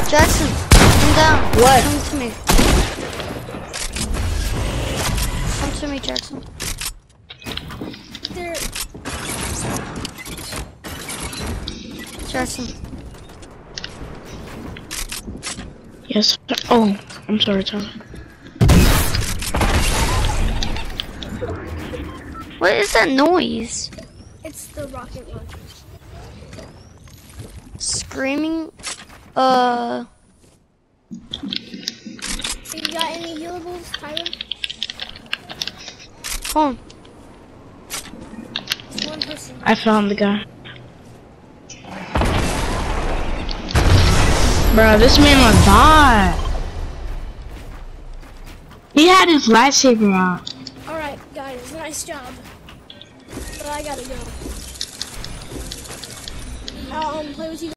Jackson, come down. What? Come to me. Come to me, Jackson. There. Jackson. Yes. Oh, I'm sorry, Tom. What is that noise? It's the rocket launchers. Screaming? You got any healables, Tyler? Hold on. It's one person. I found the guy. Bro, this man was bot. He had his lightsaber out. Alright, guys, nice job. But I gotta go. I'll play with you.